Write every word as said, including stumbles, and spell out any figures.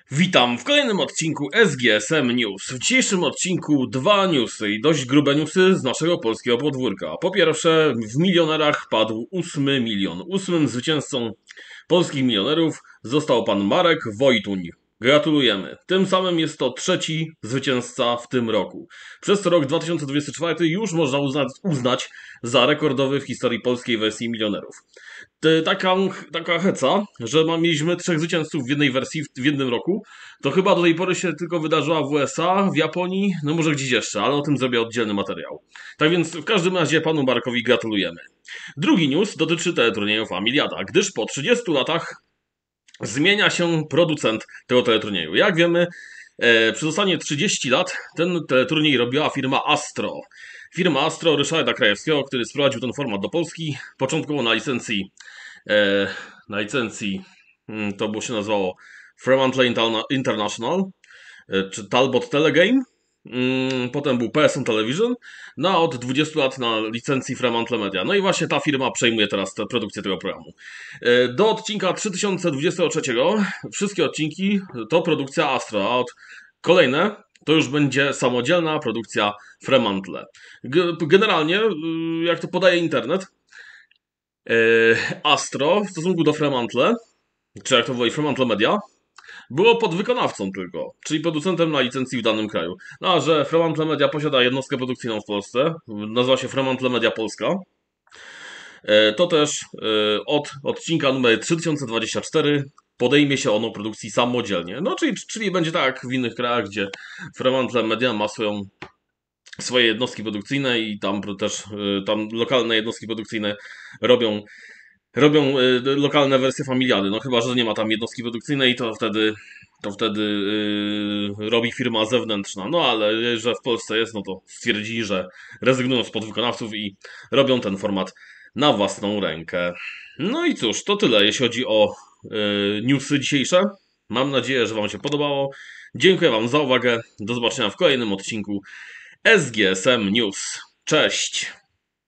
Witam w kolejnym odcinku S G S M News. W dzisiejszym odcinku dwa newsy i dość grube newsy z naszego polskiego podwórka. Po pierwsze, w milionerach padł ósmy milion. Ósmym zwycięzcą polskich milionerów został pan Marek Wojtuń. Gratulujemy. Tym samym jest to trzeci zwycięzca w tym roku. Przez to rok dwa tysiące dwudziesty czwarty już można uznać, uznać za rekordowy w historii polskiej wersji milionerów. Taka, taka heca, że mieliśmy trzech zwycięzców w jednej wersji w jednym roku, to chyba do tej pory się tylko wydarzyła w U S A, w Japonii, no może gdzieś jeszcze, ale o tym zrobię oddzielny materiał. Tak więc w każdym razie panu Markowi gratulujemy. Drugi news dotyczy teleturnieju Familiada, gdyż po trzydziestu latach zmienia się producent tego teleturnieju. Jak wiemy, e, przez ostatnie trzydzieści lat ten teleturniej robiła firma Astro. Firma Astro Ryszarda Krajewskiego, który sprowadził ten format do Polski, początkowo na licencji, e, na licencji, to było się nazywało Fremantle International, e, czy Talbot Telegame, potem był P S N Television, no a od dwudziestu lat na licencji Fremantle Media. No i właśnie ta firma przejmuje teraz tę produkcję tego programu. Do odcinka trzy tysiące dwudziestego trzeciego wszystkie odcinki to produkcja Astro, a od kolejne to już będzie samodzielna produkcja Fremantle. Generalnie, jak to podaje internet, Astro w stosunku do Fremantle, czy jak to woli Fremantle Media, było podwykonawcą tylko, czyli producentem na licencji w danym kraju. No a że Fremantle Media posiada jednostkę produkcyjną w Polsce, nazywa się Fremantle Media Polska, to też od odcinka numer trzy tysiące dwudziestego czwartego podejmie się ono produkcji samodzielnie. No czyli, czyli będzie tak jak w innych krajach, gdzie Fremantle Media ma swoją, swoje jednostki produkcyjne i tam też tam lokalne jednostki produkcyjne robią Robią y, lokalne wersje Familiady, no chyba że nie ma tam jednostki produkcyjnej, to wtedy, to wtedy y, robi firma zewnętrzna. No ale że w Polsce jest, no to stwierdzili, że rezygnują z podwykonawców i robią ten format na własną rękę. No i cóż, to tyle jeśli chodzi o y, newsy dzisiejsze. Mam nadzieję, że Wam się podobało. Dziękuję Wam za uwagę. Do zobaczenia w kolejnym odcinku S G S M News. Cześć!